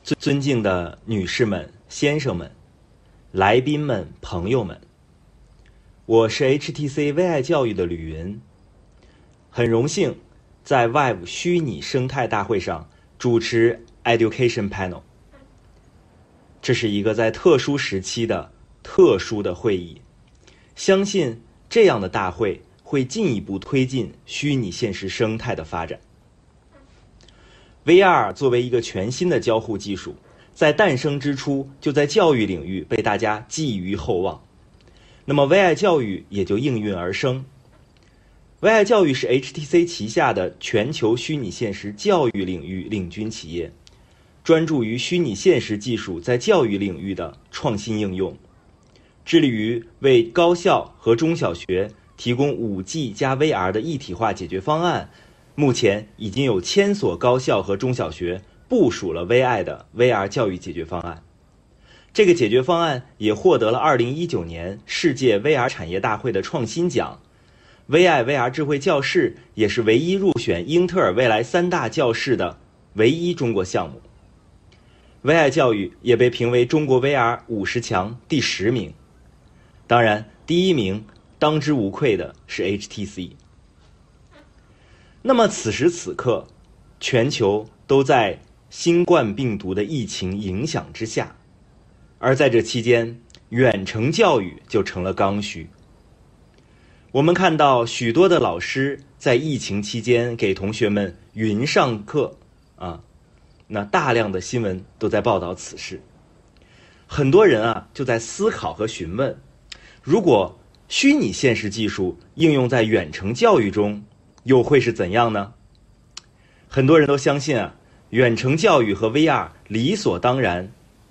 尊敬的女士们、先生们、来宾们、朋友们，我是 HTC VIVE 教育的吕云，很荣幸在 VIVE 虚拟生态大会上主持 Education Panel。这是一个在特殊时期的特殊的会议，相信这样的大会会进一步推进虚拟现实生态的发展。VR 作为一个全新的交互技术，在诞生之初就在教育领域被大家寄予厚望，那么 VI 教育也就应运而生。VI 教育是 HTC 旗下的全球虚拟现实教育领域领军企业，专注于虚拟现实技术在教育领域的创新应用，致力于为高校和中小学提供 5G 加 VR 的一体化解决方案。目前已经有1000所高校和中小学部署了 VI 的 VR 教育解决方案。这个解决方案也获得了2019年世界 VR 产业大会的创新奖。VI VR 智慧教室也是唯一入选英特尔未来3大教室的唯一中国项目。VI 教育也被评为中国 VR 50强第10名。当然，第1名当之无愧的是 HTC。那么此时此刻，全球都在新冠病毒的疫情影响之下，而在这期间，远程教育就成了刚需。我们看到许多的老师在疫情期间给同学们云上课那大量的新闻都在报道此事。很多人就在思考和询问，如果虚拟现实技术应用在远程教育中，又会是怎样呢？很多人都相信远程教育和 VR 理所当然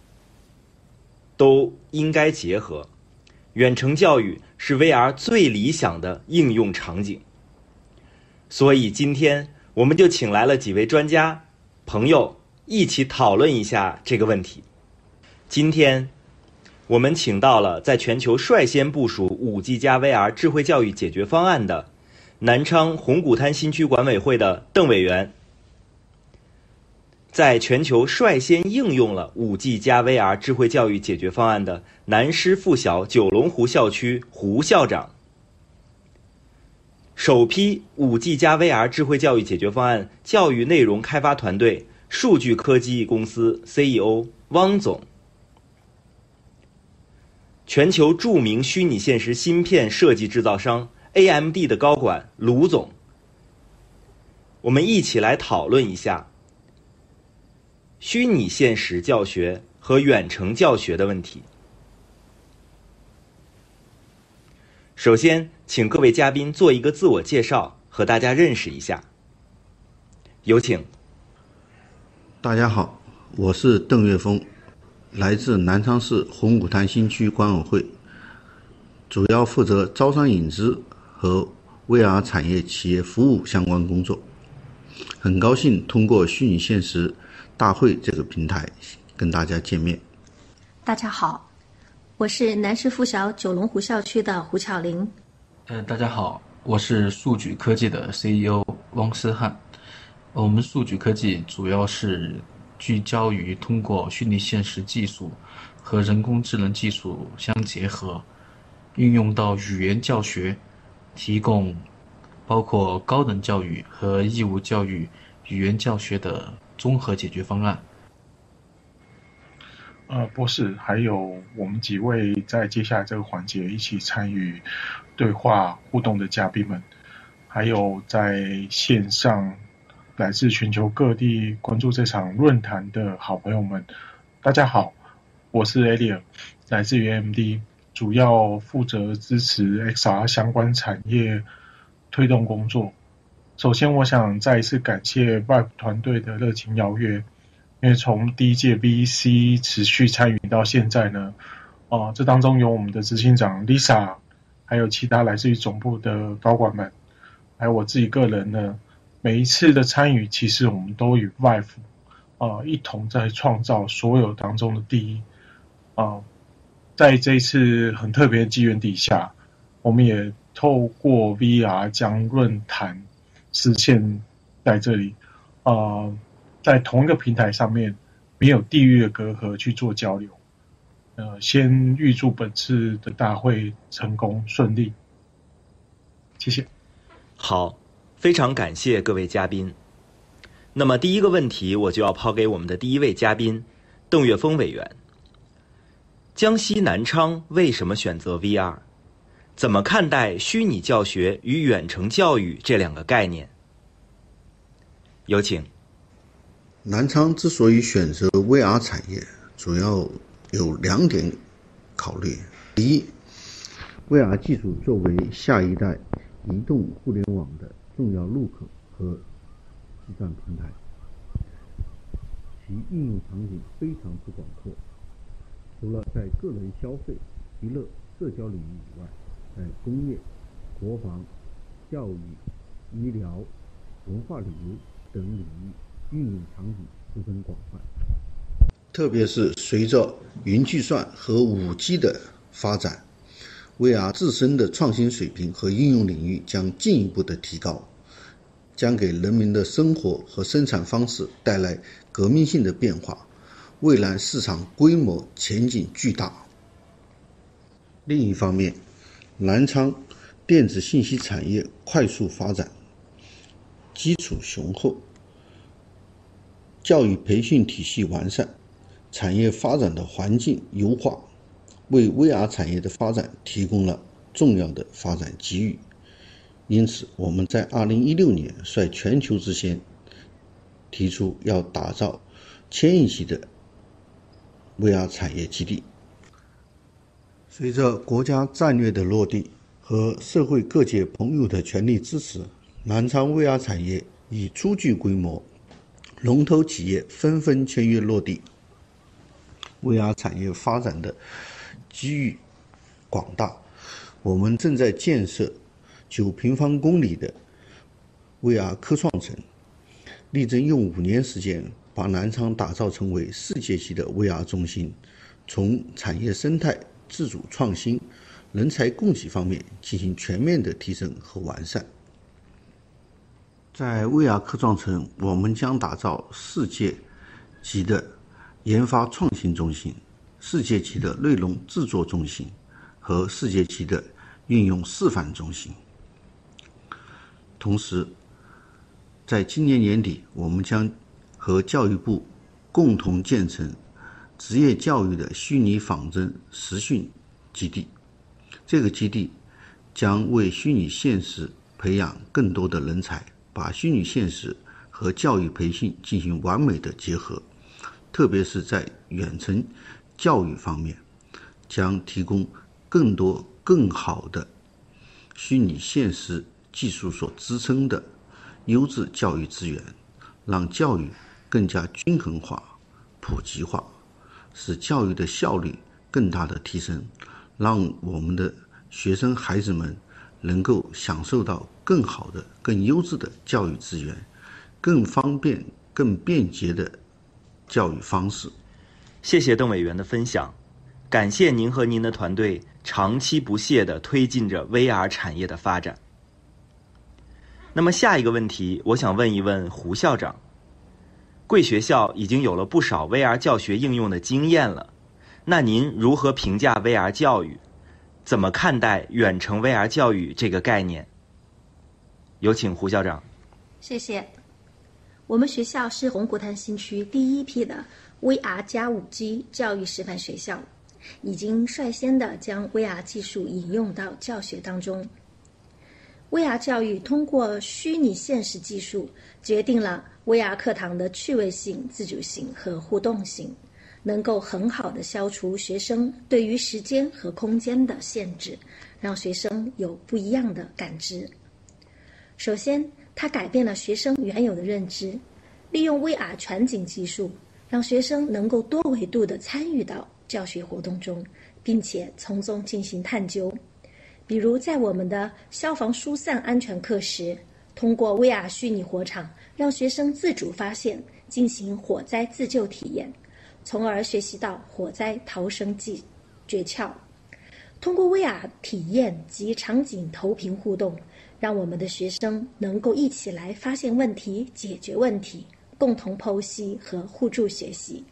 都应该结合。远程教育是 VR 最理想的应用场景。所以今天我们就请来了几位专家朋友一起讨论一下这个问题。今天我们请到了在全球率先部署 5G 加 VR 智慧教育解决方案的南昌红谷滩新区管委会的邓委员，在全球率先应用了 5G 加 VR 智慧教育解决方案的南师附小9龙湖校区胡校长，首批 5G 加 VR 智慧教育解决方案教育内容开发团队数据科技公司 CEO 汪总，全球著名虚拟现实芯片设计制造商AMD 的高管卢总，我们一起来讨论一下虚拟现实教学和远程教学的问题。首先，请各位嘉宾做一个自我介绍，和大家认识一下。有请。 大家好，我是邓岳峰，来自南昌市红谷滩新区管委会，主要负责招商引资和 VR 产业企业服务相关工作。很高兴通过虚拟现实大会这个平台跟大家见面。 大家好，我是南师附小9龙湖校区的胡巧玲。 大家好，我是数据科技的 CEO 汪思汉。我们数据科技主要是聚焦于通过虚拟现实技术和人工智能技术相结合，运用到语言教学，提供包括高等教育和义务教育语言教学的综合解决方案。 博士，还有我们几位在接下来这个环节一起参与对话互动的嘉宾们，还有在线上来自全球各地关注这场论坛的好朋友们，大家好，我是 Elliot， 来自于 AMD， 主要负责支持 XR 相关产业推动工作。首先我想再一次感谢 VIVE 团队的热情邀约，因为从第一届 V2EC 持续参与到现在呢，这当中有我们的执行长 Lisa， 还有其他来自于总部的高管们，还有我自己个人呢，每一次的参与，其实我们都与 VIVE 一同在创造所有当中的第一。在这一次很特别的机缘底下，我们也透过 VR 将论坛实现在这里，在同一个平台上面， 没有地域的隔阂去做交流。先预祝本次的大会成功顺利，谢谢。 好，非常感谢各位嘉宾。那么第一个问题我就要抛给我们的第一位嘉宾邓岳峰委员。江西南昌为什么选择 VR？ 怎么看待虚拟教学与远程教育这两个概念？有请。 南昌之所以选择 VR 产业，主要有2点考虑。第一， VR 技术作为下一代移动互联网的重要入口和基站平台，其应用场景非常之广阔。除了在个人消费、娱乐、社交领域以外，在工业、国防、教育、医疗、文化旅游等领域应用场景十分广泛。特别是随着云计算和 5G 的发展， VR 自身的创新水平和应用领域将进一步的提高，将给人民的生活和生产方式带来革命性的变化，未来市场规模前景巨大。另一方面，南昌电子信息产业快速发展，基础雄厚，教育培训体系完善，产业发展的环境优化，为 VR 产业的发展提供了重要的发展机遇。因此，我们在2016年率全球之先，提出要打造1000亿级的 VR 产业基地。随着国家战略的落地和社会各界朋友的全力支持，南昌 VR 产业已初具规模，龙头企业纷纷签约落地。VR 产业发展的机遇广大，我们正在建设9平方公里的 VR 科创城，力争用5年时间把南昌打造成为世界级的 VR 中心，从产业生态、自主创新、人才供给方面进行全面的提升和完善。在 VR 科创城，我们将打造世界级的研发创新中心、世界级的内容制作中心和世界级的应用示范中心。同时，在今年年底，我们将和教育部共同建成职业教育的虚拟仿真实训基地。这个基地将为虚拟现实培养更多的人才，把虚拟现实和教育培训进行完美的结合。特别是在远程教育方面，将提供更多更好的虚拟现实技术所支撑的优质教育资源，让教育更加均衡化、普及化，使教育的效率更大的提升，让我们的学生孩子们能够享受到更好的、更优质的教育资源，更方便、更便捷的教育方式。 谢谢邓委员的分享，感谢您和您的团队长期不懈地推进着 VR 产业的发展。那么下一个问题，我想问一问胡校长。贵学校已经有了不少 VR 教学应用的经验了，那您如何评价 VR 教育？怎么看待远程 VR 教育这个概念？有请胡校长。 谢谢。我们学校是红谷滩新区第一批的 VR 加 5G 教育示范学校，已经率先的将 VR 技术引用到教学当中。VR 教育通过虚拟现实技术，决定了 VR 课堂的趣味性、自主性和互动性，能够很好的消除学生对于时间和空间的限制，让学生有不一样的感知。首先，它改变了学生原有的认知，利用 VR 全景技术，让学生能够多维度地参与到教学活动中，并且从中进行探究。比如在我们的消防疏散安全课时，通过 VR 虚拟火场，让学生自主发现，进行火灾自救体验，从而学习到火灾逃生诀窍。通过 VR 体验及场景投屏互动，让我们的学生能够一起来发现问题、解决问题，共同剖析和互助学习，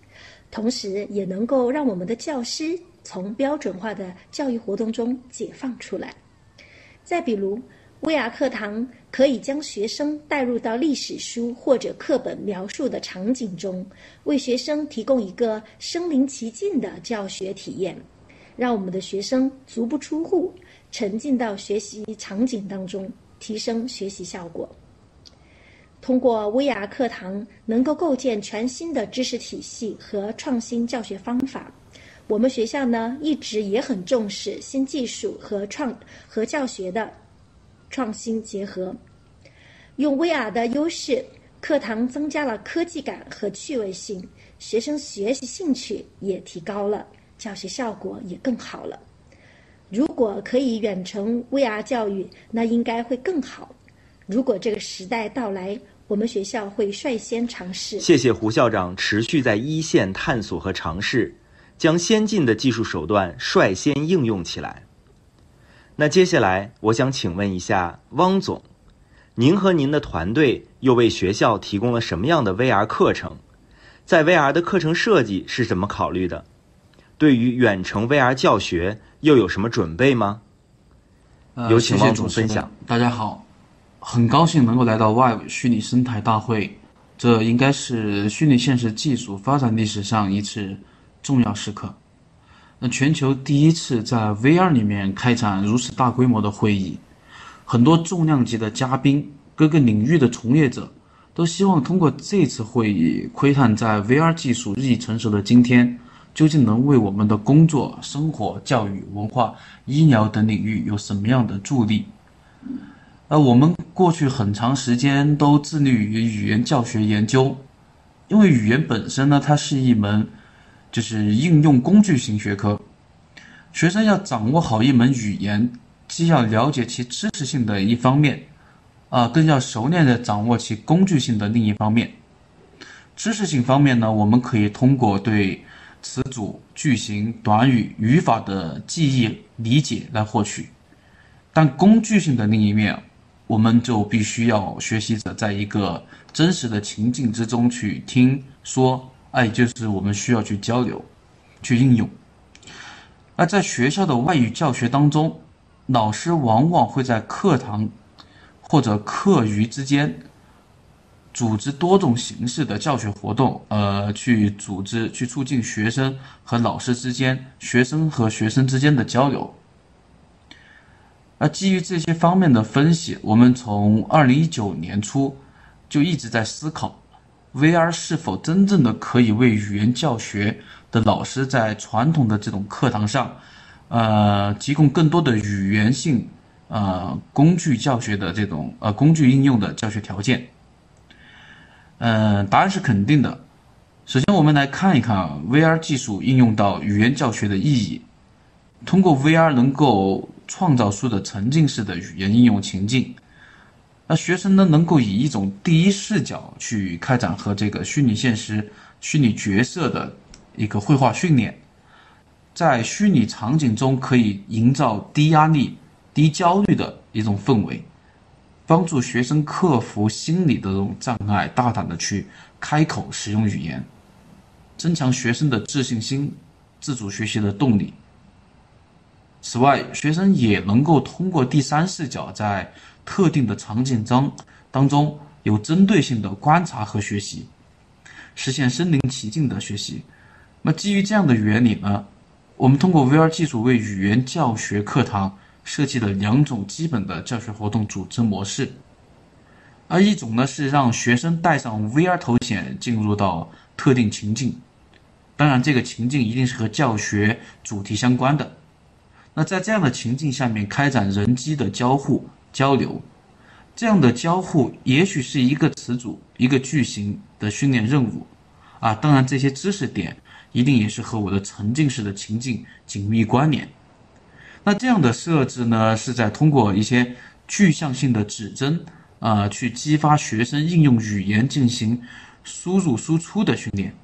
同时也能够让我们的教师从标准化的教育活动中解放出来。再比如VR 课堂可以将学生带入到历史书或者课本描述的场景中，为学生提供一个身临其境的教学体验，让我们的学生足不出户，沉浸到学习场景当中，提升学习效果。通过 VR 课堂能够构建全新的知识体系和创新教学方法。我们学校呢一直也很重视新技术和教学的创新结合。用 VR 的优势，课堂增加了科技感和趣味性，学生学习兴趣也提高了，教学效果也更好了。如果可以远程 VR 教育，那应该会更好。如果这个时代到来，我们学校会率先尝试。 谢谢胡校长持续在一线探索和尝试，将先进的技术手段率先应用起来。那接下来我想请问一下汪总，您和您的团队又为学校提供了什么样的 VR 课程？在 VR 的课程设计是怎么考虑的？对于远程 VR 教学又有什么准备吗？有请汪总分享。 大家好，很高兴能够来到 VIVE 虚拟生态大会，这应该是虚拟现实技术发展历史上一次重要时刻。那全球第一次在 VR 里面开展如此大规模的会议，很多重量级的嘉宾，各个领域的从业者都希望通过这次会议窥探在 VR 技术日益成熟的今天，究竟能为我们的工作、生活、教育、文化、医疗等领域有什么样的助力。我们过去很长时间都致力于语言教学研究，因为语言本身呢，它是一门应用工具型学科。学生要掌握好一门语言，既要了解其知识性的一方面，更要熟练地掌握其工具性的另一方面。知识性方面呢，我们可以通过对词组、句型、短语、语法的记忆理解来获取，但工具性的另一面，我们就必须要学习者在一个真实的情境之中去听说，就是我们需要去交流、去应用。而在学校的外语教学当中，老师往往会在课堂或者课余之间组织多种形式的教学活动，去促进学生和老师之间、学生和学生之间的交流。基于这些方面的分析，我们从2019年初就一直在思考 VR 是否真正的可以为语言教学的老师在传统的这种课堂上提供更多的语言性工具教学的这种工具应用的教学条件。答案是肯定的。首先我们来看一看 VR 技术应用到语言教学的意义。通过 VR 能够创造出的沉浸式的语言应用情境，那学生呢能够以一种第一视角去开展和这个虚拟现实、虚拟角色的一个绘画训练，在虚拟场景中可以营造低压力、低焦虑的一种氛围，帮助学生克服心理的这种障碍，大胆的去开口使用语言，增强学生的自信心、自主学习的动力。此外，学生也能够通过第三视角，在特定的场景当中有针对性的观察和学习，实现身临其境的学习。那基于这样的原理呢，我们通过 VR 技术为语言教学课堂设计了2种基本的教学活动组织模式。而一种呢是让学生戴上 VR 头显进入到特定情境，当然这个情境一定是和教学主题相关的。那在这样的情境下面开展人机的交互交流，这样的交互也许是一个词组、一个句型的训练任务当然这些知识点一定也是和我的沉浸式的情境紧密关联。那这样的设置呢，是在通过一些具象性的指针去激发学生应用语言进行输入输出的训练。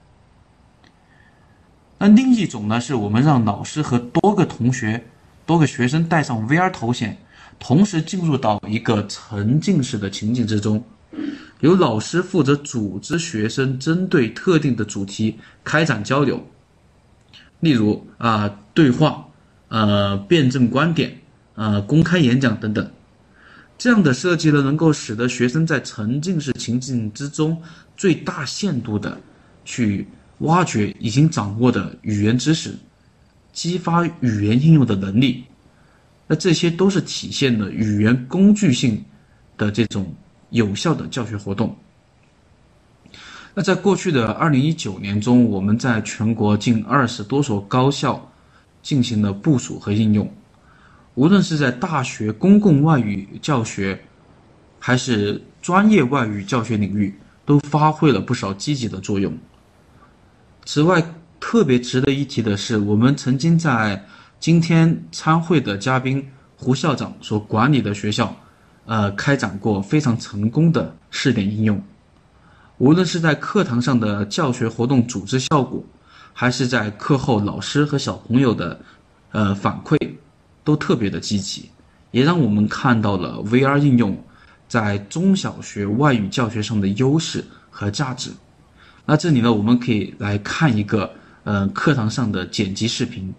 那另一种呢，是我们让老师和多个学生戴上 VR 头显，同时进入到一个沉浸式的情境之中， 由老师负责组织学生针对特定的主题开展交流，例如对话、辩证观点、公开演讲等等。这样的设计呢，能够使得学生在沉浸式情境之中最大限度的去挖掘已经掌握的语言知识，激发语言应用的能力。那这些都是体现了语言工具性的这种有效的教学活动。那在过去的2019年中，我们在全国近20多所高校进行了部署和应用，无论是在大学公共外语教学还是专业外语教学领域，都发挥了不少积极的作用。此外，特别值得一提的是，我们曾经在今天参会的嘉宾胡校长所管理的学校开展过非常成功的试点应用。无论是在课堂上的教学活动组织效果，还是在课后老师和小朋友的反馈，都特别的积极，也让我们看到了 VR 应用在中小学外语教学上的优势和价值。那这里呢，我们可以来看一个课堂上的剪辑视频。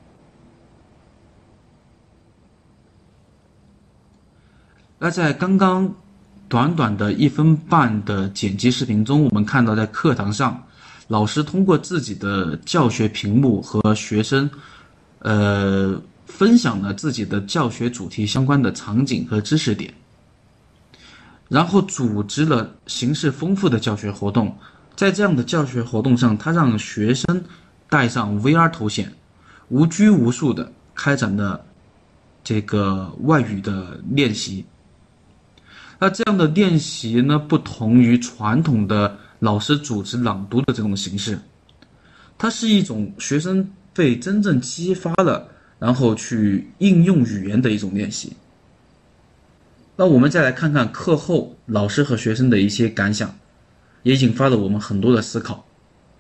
那在刚刚短短的1分半的剪辑视频中，我们看到在课堂上，老师通过自己的教学屏幕和学生分享了自己的教学主题相关的场景和知识点，然后组织了形式丰富的教学活动。在这样的教学活动上，他让学生戴上 VR 头显，无拘无束的开展了这个外语的练习。那这样的练习呢，不同于传统的老师组织朗读的这种形式，它是一种学生被真正激发了，然后去应用语言的一种练习。那我们再来看看课后老师和学生的一些感想，也引发了我们很多的思考。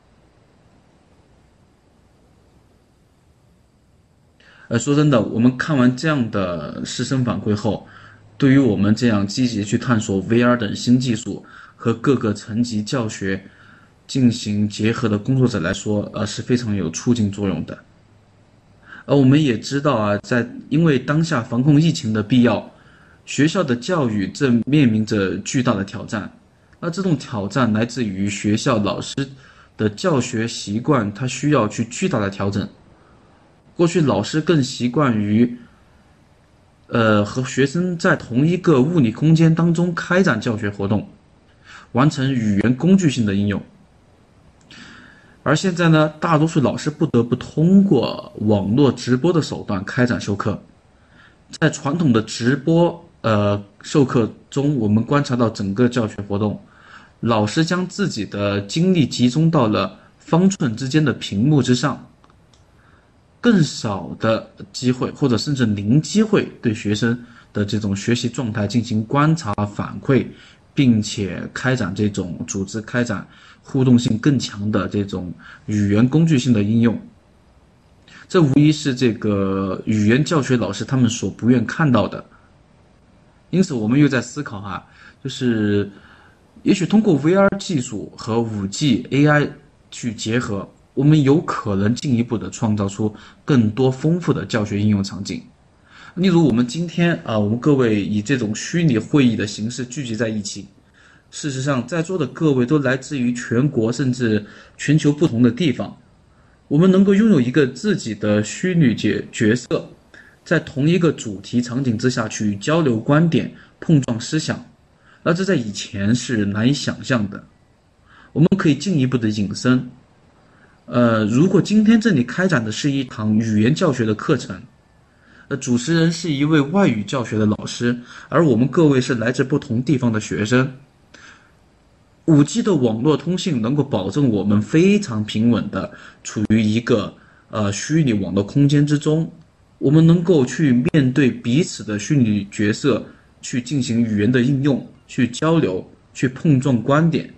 说真的，我们看完这样的师生反馈后，对于我们这样积极去探索 VR 等新技术和各个层级教学进行结合的工作者来说，是非常有促进作用的。我们也知道因为当下防控疫情的必要，学校的教育正面临着巨大的挑战。那这种挑战来自于学校老师的教学习惯，它需要去巨大的调整。过去老师更习惯于和学生在同一个物理空间当中开展教学活动，完成语言工具性的应用。而现在呢，大多数老师不得不通过网络直播的手段开展授课。在传统的直播授课中，我们观察到整个教学活动，老师将自己的精力集中到了方寸之间的屏幕之上，更少的机会或者甚至零机会对学生的这种学习状态进行观察反馈，并且组织开展互动性更强的这种语言工具性的应用。这无疑是这个语言教学老师他们所不愿看到的。因此我们又在思考就是也许通过 VR 技术和 5G AI 去结合，我们有可能进一步的创造出更多丰富的教学应用场景。例如我们今天我们各位以这种虚拟会议的形式聚集在一起，事实上在座的各位都来自于全国甚至全球不同的地方，我们能够拥有一个自己的虚拟角色，在同一个主题场景之下去交流观点、碰撞思想，而这在以前是难以想象的。我们可以进一步的引申，如果今天这里开展的是一堂语言教学的课程，主持人是一位外语教学的老师，而我们各位是来自不同地方的学生。5G 的网络通信能够保证我们非常平稳的处于一个虚拟网络空间之中，我们能够去面对彼此的虚拟角色，去进行语言的应用，去交流，去碰撞观点。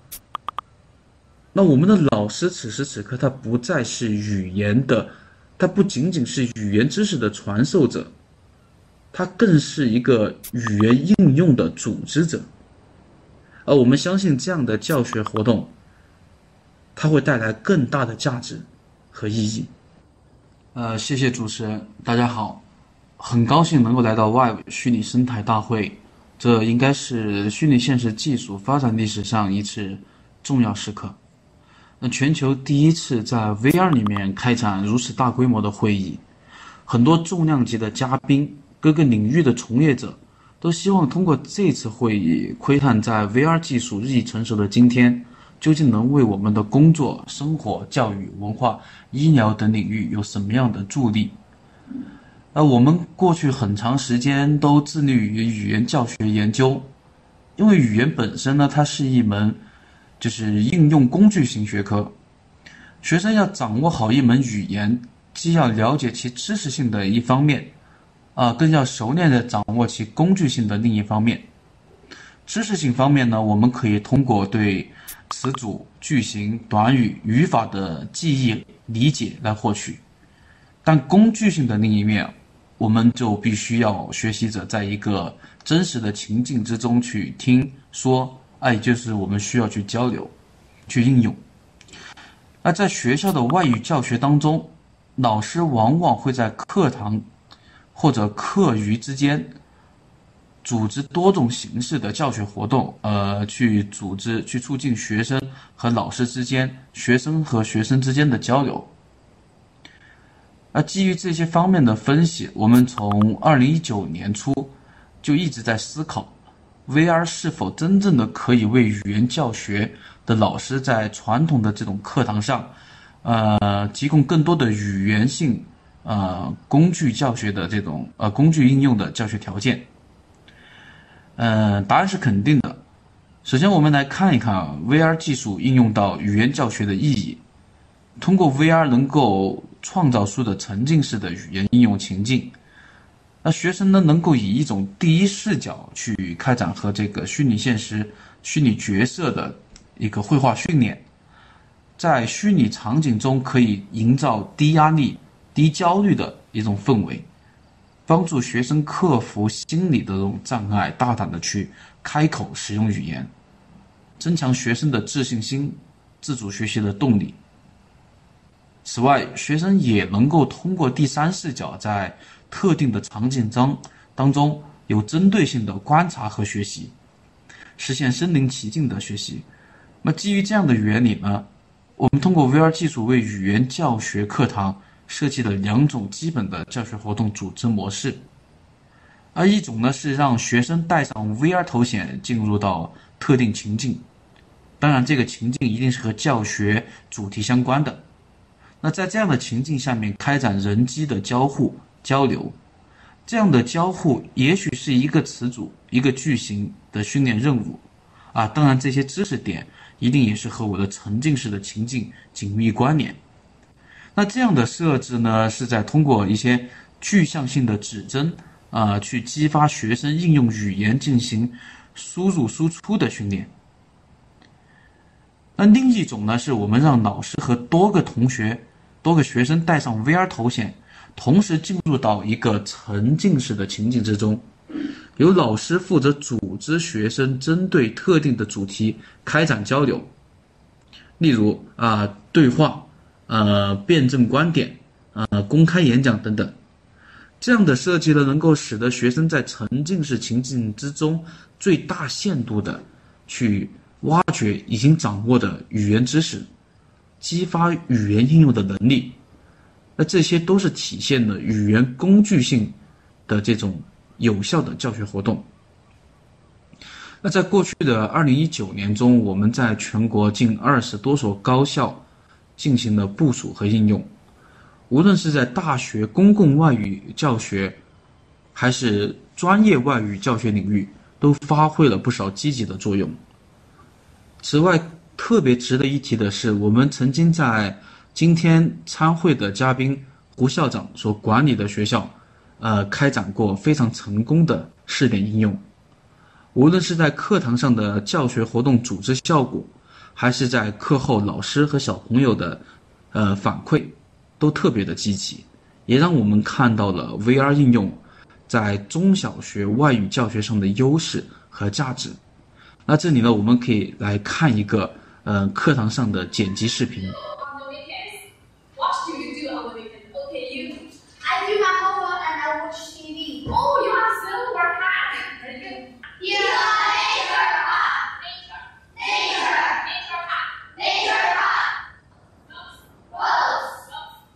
那我们的老师此时此刻他不再是他不仅仅是语言知识的传授者，他更是一个语言应用的组织者。 我们相信这样的教学活动，它会带来更大的价值和意义。谢谢主持人，大家好，很高兴能够来到 VIVE 虚拟生态大会，这应该是虚拟现实技术发展历史上一次重要时刻。那全球第一次在 VR 里面开展如此大规模的会议，很多重量级的嘉宾，各个领域的从业者都希望通过这次会议窥探在 VR 技术日益成熟的今天，究竟能为我们的工作、生活、教育、文化、医疗等领域有什么样的助力。我们过去很长时间都致力于语言教学研究，因为语言本身呢，它是一门就是应用工具型学科。学生要掌握好一门语言，既要了解其知识性的一方面，更要熟练地掌握其工具性的另一方面。知识性方面呢，我们可以通过对词组、句型、短语、语法的记忆理解来获取，但工具性的另一面，我们就必须要学习者在一个真实的情境之中去听说，就是我们需要去交流、去应用。那在学校的外语教学当中，老师往往会在课堂或者课余之间组织多种形式的教学活动，去促进学生和老师之间、学生和学生之间的交流。基于这些方面的分析，我们从2019年初就一直在思考 VR 是否真正的可以为语言教学的老师在传统的这种课堂上提供更多的语言性工具教学的这种工具应用的教学条件。答案是肯定的。首先我们来看一看 VR 技术应用到语言教学的意义。通过 VR 能够创造出的沉浸式的语言应用情境，那学生呢能够以一种第一视角去开展和这个虚拟现实、虚拟角色的一个绘画训练，在虚拟场景中可以营造低压力、低焦虑的一种氛围，帮助学生克服心理的这种障碍，大胆的去开口使用语言，增强学生的自信心、自主学习的动力。此外，学生也能够通过第三视角，在特定的场景当中有针对性的观察和学习，实现身临其境的学习。那基于这样的原理呢，我们通过 VR 技术为语言教学课堂设计了2种基本的教学活动组织模式。一种呢是让学生戴上 VR 头显进入到特定情境，当然这个情境一定是和教学主题相关的。那在这样的情境下面开展人机的交互交流，这样的交互也许是一个词组、一个句型的训练任务当然这些知识点一定也是和我的沉浸式的情境紧密关联。那这样的设置呢，是在通过一些具象性的指针去激发学生应用语言进行输入输出的训练。那另一种呢，是我们让老师和多个学生戴上 VR 头显，同时进入到一个沉浸式的情境之中，由老师负责组织学生针对特定的主题开展交流，例如对话、辩证观点、公开演讲等等。这样的设计呢，能够使得学生在沉浸式情境之中最大限度的去挖掘已经掌握的语言知识，激发语言应用的能力。那这些都是体现了语言工具性的这种有效的教学活动。那在过去的2019年中，我们在全国近20多所高校进行了部署和应用，无论是在大学公共外语教学还是专业外语教学领域，都发挥了不少积极的作用。此外，特别值得一提的是，我们曾经在今天参会的嘉宾胡校长所管理的学校开展过非常成功的试点应用。无论是在课堂上的教学活动组织效果，还是在课后老师和小朋友的反馈，都特别的积极，也让我们看到了 VR 应用在中小学外语教学上的优势和价值， 那这里呢，我们可以来看一个课堂上的剪辑视频。 What do you do on the weekend? Okay, you. I do my homework and I watch TV. Oh, you are so work hard. Very good. Yeah, nature hard. Nature hard. Nature hard. Rose.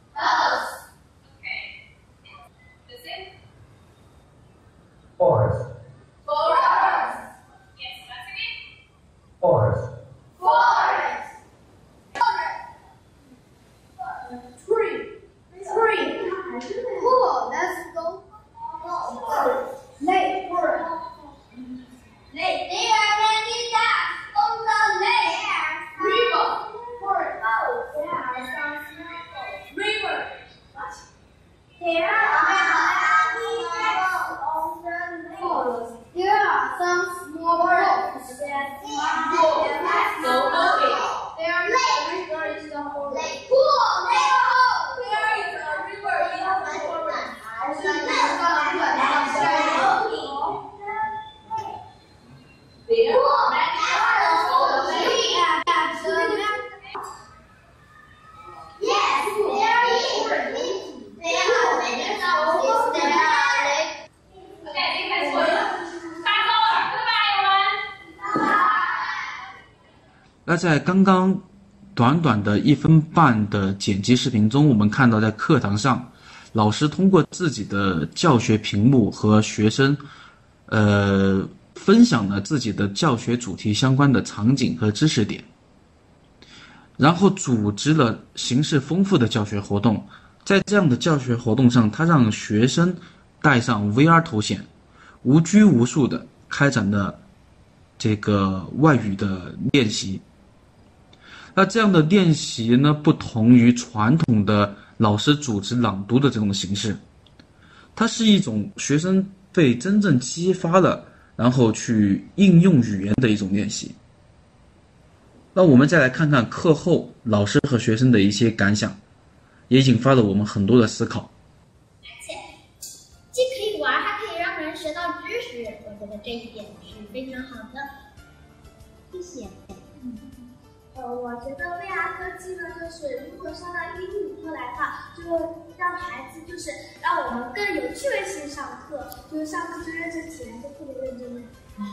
Okay. That's it. Forest. Forest. Yes, that's it. Forest. Forest. Tree. Cool. Let's go. Lake. Lake. There are many ducks on the lake. River. There are some snowballs. River. What? There are many ducks on the lake. There are some small rocks. There are river is the whole lake. Cool. There is a river in the forest. Yes, 那在刚刚短短的1分半的剪辑视频中，我们看到在课堂上，老师通过自己的教学屏幕和学生，分享了自己的教学主题相关的场景和知识点，然后组织了形式丰富的教学活动。在这样的教学活动上，他让学生戴上 VR 头显，无拘无束的开展了这个外语的练习。那这样的练习呢，不同于传统的老师组织朗读的这种形式，它是一种学生被真正激发了，然后去应用语言的一种练习。那我们再来看看课后老师和学生的一些感想，也引发了我们很多的思考。 而且既可以玩，还可以让人学到知识，我觉得这一点是非常好的。谢谢。我觉得 VR 科技呢，就是如果上到英语课来的话，就让孩子让我们更有趣味性上课，就是上课就认真起来，就特别认真的。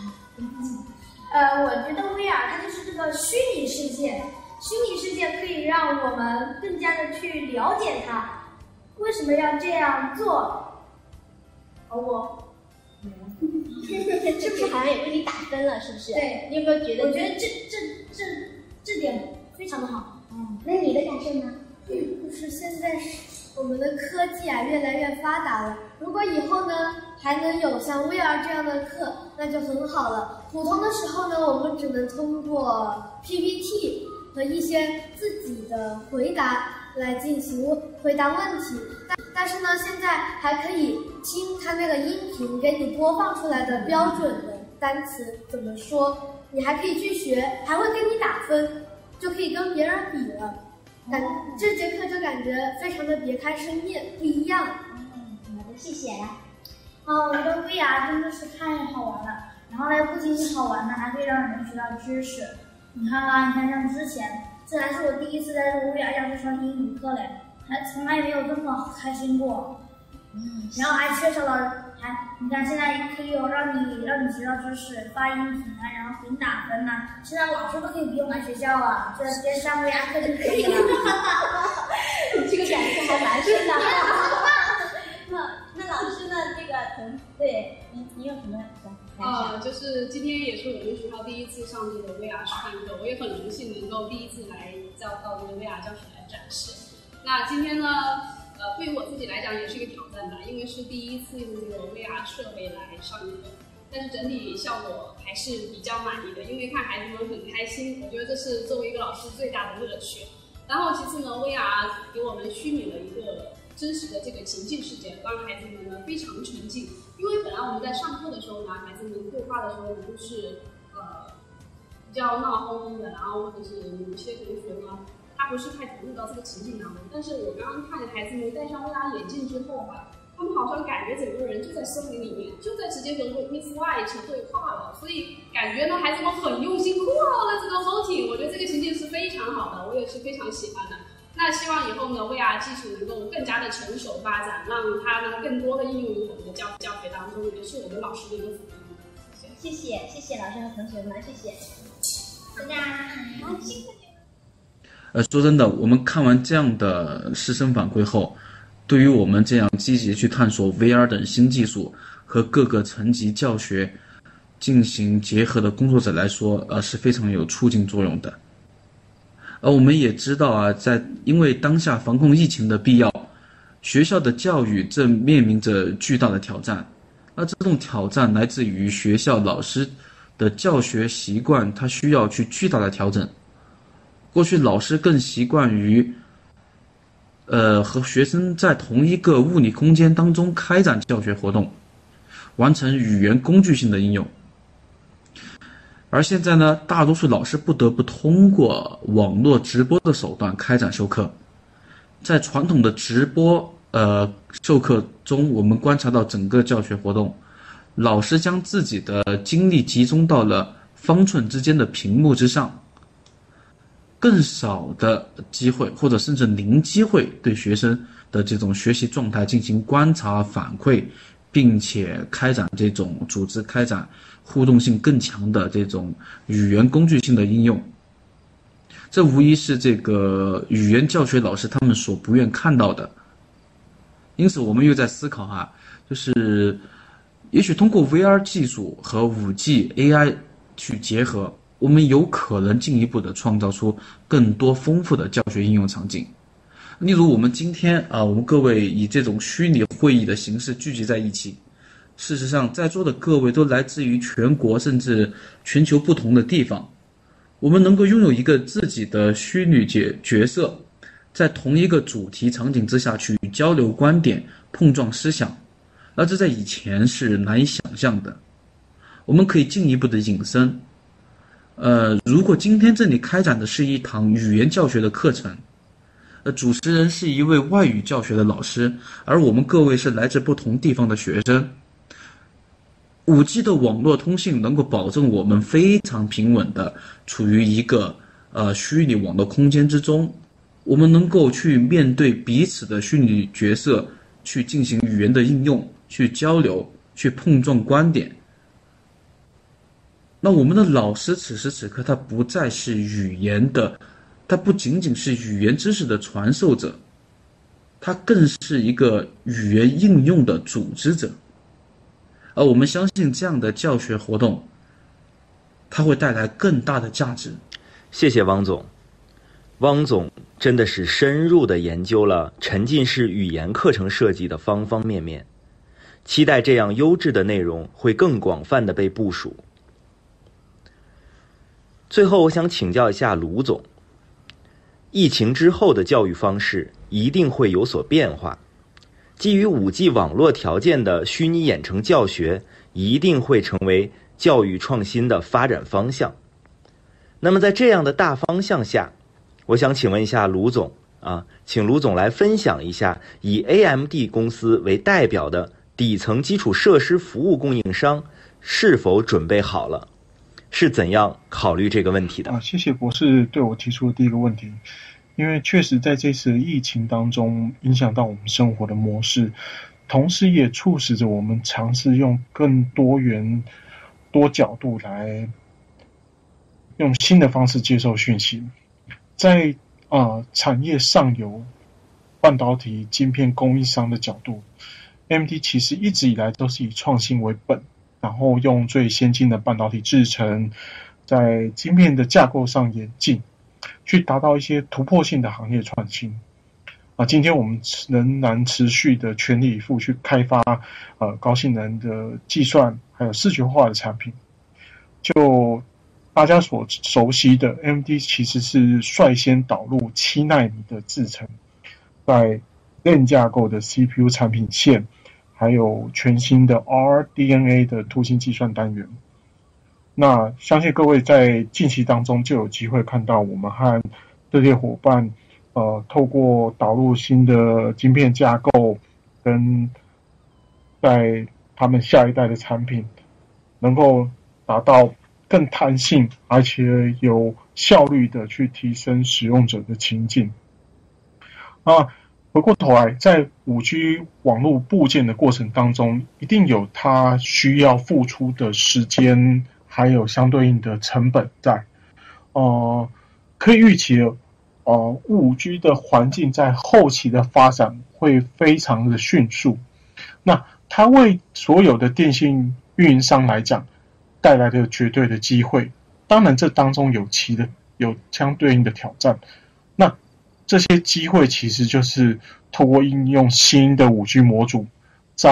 我觉得 VR 它就是这个虚拟世界，虚拟世界可以让我们更加的去了解它。为什么要这样做？ 是不是好像也为你打分了？是不是？ 对， 你有没有觉得？ 我觉得这点非常的好。 那你的感受呢？ 就是现在我们的科技啊越来越发达了，如果以后呢还能有像 VR 这样的课，那就很好了。普通的时候呢，我们只能通过 PPT 和一些自己的回答来进行回答问题，但是呢，现在还可以听它那个音频给你播放出来的标准的单词怎么说，你还可以去学，还会给你打分，就可以跟别人比了。这节课就感觉非常的别开生面，不一样。 好的，谢谢。 我觉得 VR 真的是太好玩了，然后呢，不仅仅好玩呢，还可以让人学到知识。你看像之前，这还是我第一次在这个 VR 教室上英语课嘞，还从来没有这么开心过。然后还缺少了，你看现在可以有让你学到知识，发音频啊，然后给你打分呐。现在老师都可以不用来学校啊，就直接上 VR 课就可以了。 你这个感受还蛮深的。那老师呢？这个对你有什么感想？ 就是今天也是我们学校第一次上这个 VR 示范课，我也很荣幸能够第一次来到这个 VR 教室来展示。那今天呢？对于我自己来讲也是一个挑战吧，因为是第一次用这个 VR 设备来上课，但是整体效果还是比较满意的，因为看孩子们很开心，我觉得这是作为一个老师最大的乐趣。然后其次呢 ，VR 给我们虚拟了一个真实的这个情境世界，让孩子们呢非常沉浸。因为本来我们在上课的时候呢，孩子们对话的时候都是比较闹哄哄的，然后或者是有些同学呢。他不是太投入到这个情景当中，但是我刚刚看孩子们戴上 VR 眼镜之后吧， 他们好像感觉整个人就在森林里面，就在直接跟 Miss White 对话了，所以感觉呢孩子们很用心，哇，这个 voting， 我觉得这个情境是非常好的，我也是非常喜欢的。那希望以后呢 VR 技术能够更加的成熟发展，让它呢更多的应用于我们的教学当中，也是我们老师的一个福利。 谢谢老师和同学们，谢谢大家，辛苦你们。 说真的，我们看完这样的师生反馈后，对于我们这样积极去探索 VR 等新技术和各个层级教学进行结合的工作者来说，是非常有促进作用的。我们也知道啊，因为当下防控疫情的必要，学校的教育正面临着巨大的挑战。那这种挑战来自于学校老师的教学习惯，它需要去巨大的调整。过去老师更习惯于和学生在同一个物理空间当中开展教学活动，完成语言工具性的应用。而现在呢，大多数老师不得不通过网络直播的手段开展授课。在传统的直播授课中，我们观察到整个教学活动，老师将自己的精力集中到了方寸之间的屏幕之上，更少的机会或者甚至零机会对学生的这种学习状态进行观察反馈，并且组织开展互动性更强的这种语言工具性的应用。这无疑是这个语言教学老师他们所不愿看到的。因此我们又在思考就是也许通过 VR 技术和 5G AI 去结合，我们有可能进一步的创造出更多丰富的教学应用场景。例如我们今天我们各位以这种虚拟会议的形式聚集在一起，事实上在座的各位都来自于全国甚至全球不同的地方，我们能够拥有一个自己的虚拟角色，在同一个主题场景之下去交流观点，碰撞思想，而这在以前是难以想象的。我们可以进一步的引申，如果今天这里开展的是一堂语言教学的课程，主持人是一位外语教学的老师，而我们各位是来自不同地方的学生。5G 的网络通信能够保证我们非常平稳的处于一个虚拟网络空间之中，我们能够去面对彼此的虚拟角色，去进行语言的应用，去交流，去碰撞观点。那我们的老师此时此刻他不再是他不仅仅是语言知识的传授者，他更是一个语言应用的组织者。而我们相信这样的教学活动，它会带来更大的价值。 谢谢汪总。汪总真的是深入地研究了沉浸式语言课程设计的方方面面，期待这样优质的内容会更广泛地被部署。最后我想请教一下卢总，疫情之后的教育方式一定会有所变化，基于 5G 网络条件的虚拟远程教学一定会成为教育创新的发展方向。那么在这样的大方向下，我想请问一下卢总请卢总来分享一下以 AMD 公司为代表的底层基础设施服务供应商是否准备好了，是怎样考虑这个问题的？ 谢谢博士对我提出的第一个问题。因为确实在这次疫情当中影响到我们生活的模式，同时也促使着我们尝试用更多元多角度来用新的方式接受讯息。在产业上游半导体晶片供应商的角度， AMD 其实一直以来都是以创新为本，然后用最先进的半导体制程在晶片的架构上演进，去达到一些突破性的行业创新。今天我们仍然持续的全力以赴去开发高性能的计算还有视觉化的产品。就大家所熟悉的 AMD 其实是率先导入7奈米的制程，在 Deng 架构的 CPU 产品线，还有全新的 RDNA 的图形计算单元。那相信各位在近期当中就有机会看到我们和对列伙伴透过导入新的晶片架构跟在他们下一代的产品能够达到更弹性而且有效率的去提升使用者的情境。回过头来，在 5G 网络部件的过程当中，一定有它需要付出的时间，还有相对应的成本在。可以预期5G 的环境在后期的发展会非常的迅速。那它为所有的电信运营商来讲带来的绝对的机会，当然这当中有相对应的挑战。那这些机会其实就是透过应用新的 5G 模组，在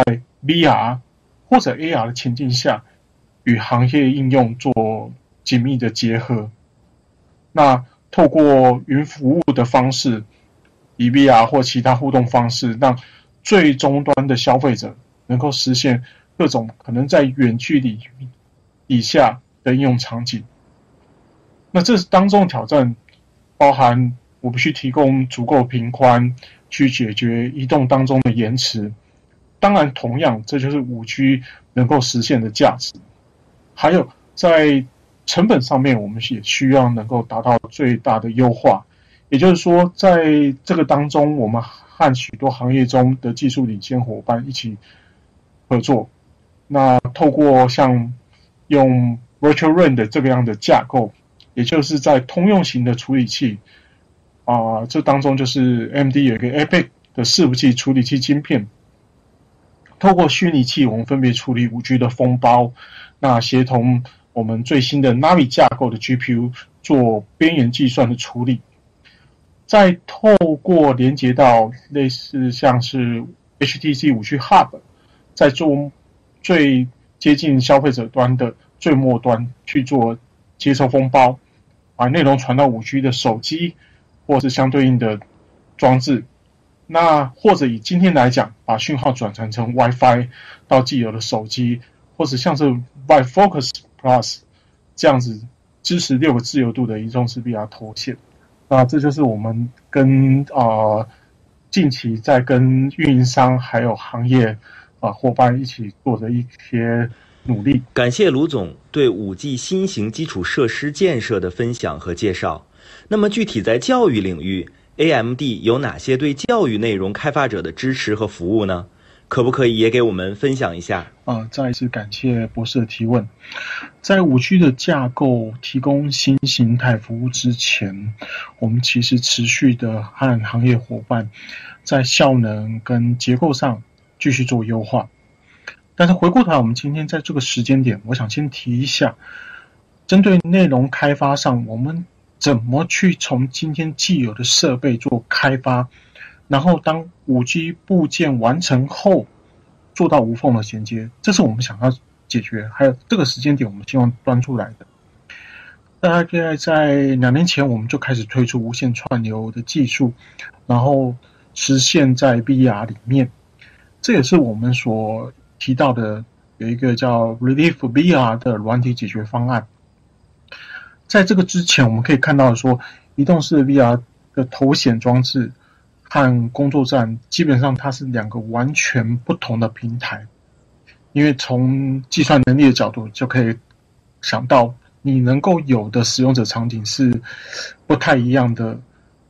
VR 或者 AR 的情境下，与行业应用做紧密的结合。那透过云服务的方式，以 VR 或其他互动方式，让最终端的消费者能够实现各种可能在远距离以下的应用场景。那这当中的挑战包含我必须提供足够频宽去解决移动当中的延迟，当然同样这就是 5G 能够实现的价值。还有在成本上面，我们也需要能够达到最大的优化，也就是说在这个当中，我们和许多行业中的技术领先伙伴一起合作，那透过像用 Virtual RAN 的这个样的架构，也就是在通用型的处理器这当中就是 AMD 有一个 APAC 的伺服器处理器晶片，透过虚拟器我们分别处理 5G 的封包，那协同我们最新的 Navi 架构的 GPU 做边缘计算的处理，再透过连接到类似像是 HTC 5G Hub， 再做最接近消费者端的最末端去做接收封包，把内容传到 5G 的手机或是相对应的装置，那或者以今天来讲，把讯号转传成 WiFi 到既有的手机，或者像是 VIVE Focus Plus 这样子支持6个自由度的移动式 VR 头显。那这就是我们跟近期在跟运营商还有行业伙伴一起做的一些努力。 感谢卢总对 5G 新型基础设施建设的分享和介绍。那么具体在教育领域 AMD 有哪些对教育内容开发者的支持和服务呢？可不可以也给我们分享一下？ 再一次感谢博士的提问。在 5G 的架构提供新形态服务之前，我们其实持续的和行业伙伴在效能跟结构上继续做优化。但是回过头来，我们今天在这个时间点，我想先提一下，针对内容开发上，我们怎么去从今天既有的设备做开发，然后当 5G 部件完成后做到无缝的衔接，这是我们想要解决，还有这个时间点我们希望端出来的。大概在2年前我们就开始推出无线串流的技术，然后实现在 VR 里面，这也是我们所提到的有一个叫 Relief VR 的软体解决方案。在这个之前，我们可以看到说，移动式 VR 的头显装置和工作站基本上它是2个完全不同的平台，因为从计算能力的角度就可以想到，你能够有的使用者场景是不太一样的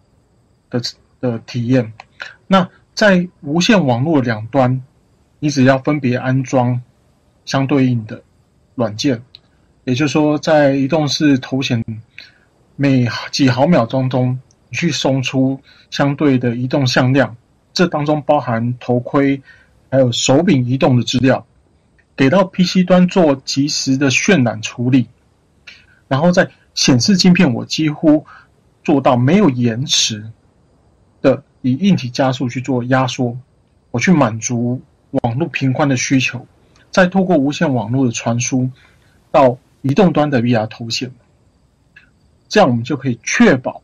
体验。那在无线网络两端，你只要分别安装相对应的软件，也就是说，在移动式头显每几毫秒钟中，你去送出相对的移动向量，这当中包含头盔还有手柄移动的资料，给到 PC 端做即时的渲染处理，然后在显示晶片我几乎做到没有延迟的以硬体加速去做压缩，我去满足网络频宽的需求，再透过无线网络的传输到移动端的 VR 头显，这样我们就可以确保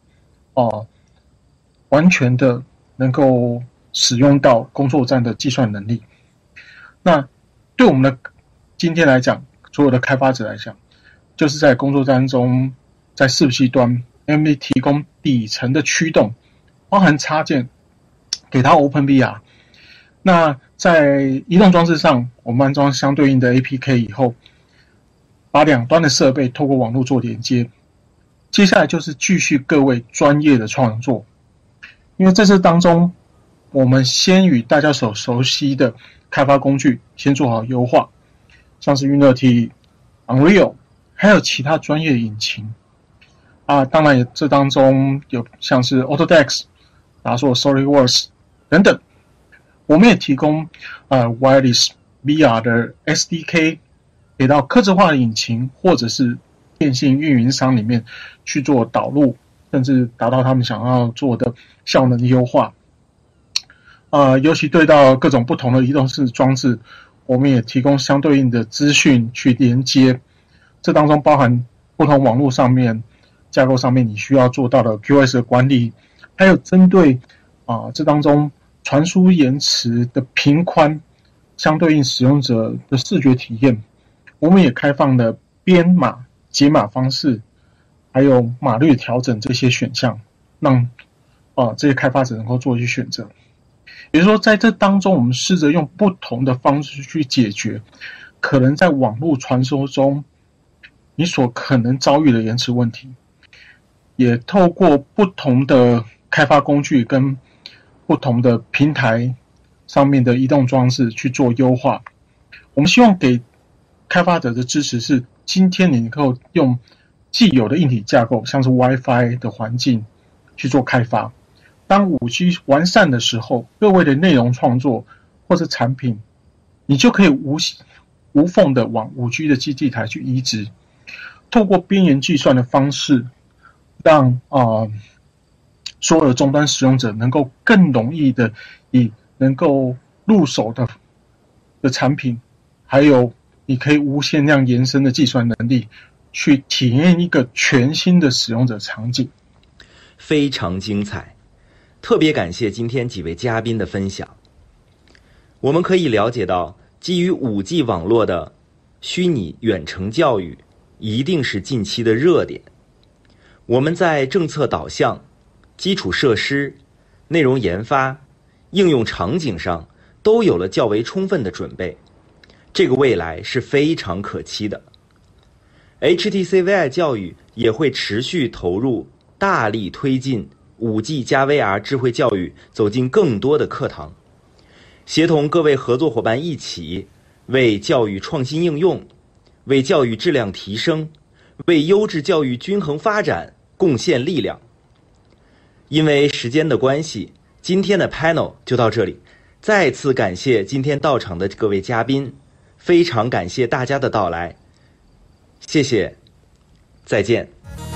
完全的能够使用到工作站的计算能力。那对我们的今天来讲，所有的开发者来讲，就是在工作站中，在伺服器端 AMD 提供底层的驱动，包含插件给它 OpenVR， 那在移动装置上，我们安装相对应的 APK 以后，把两端的设备透过网络做连接。接下来就是继续各位专业的创作，因为这次当中，我们先与大家所熟悉的开发工具先做好优化，像是 Unity、Unreal， 还有其他专业引擎啊，当然这当中有像是 Autodesk、达硕 SolidWorks 等等，我们也提供Wireless VR 的 SDK 给到客制化的引擎或者是电信运营商里面去做导入，甚至达到他们想要做的效能优化。尤其对到各种不同的移动式装置，我们也提供相对应的资讯去连接。这当中包含不同网络上面架构上面你需要做到的 QoS 的管理，还有针对这当中传输延迟的频宽，相对应使用者的视觉体验，我们也开放了编码、解码方式，还有码率调整这些选项，让这些开发者能够做一些选择。也就是说，在这当中，我们试着用不同的方式去解决可能在网络传输中你所可能遭遇的延迟问题，也透过不同的开发工具跟不同的平台上面的移动装置去做优化。我们希望给开发者的支持是，今天你能够用既有的硬体架构，像是 WiFi 的环境去做开发。当 5G 完善的时候，各位的内容创作或是产品，你就可以无缝的往 5G 的基地台去移植，透过边缘计算的方式，让所有的终端使用者能够更容易的以能够入手的产品，还有你可以无限量延伸的计算能力，去体验一个全新的使用者场景。 非常精彩，特别感谢今天几位嘉宾的分享。我们可以了解到，基于 5G 网络的虚拟远程教育一定是近期的热点。我们在政策导向、基础设施、内容研发、应用场景上都有了较为充分的准备，这个未来是非常可期的。HTC VIVE 教育也会持续投入，大力推进 5G 加 VR 智慧教育走进更多的课堂，协同各位合作伙伴一起为教育创新应用、为教育质量提升、为优质教育均衡发展贡献力量。因为时间的关系，今天的 panel 就到这里。再次感谢今天到场的各位嘉宾，非常感谢大家的到来，谢谢，再见。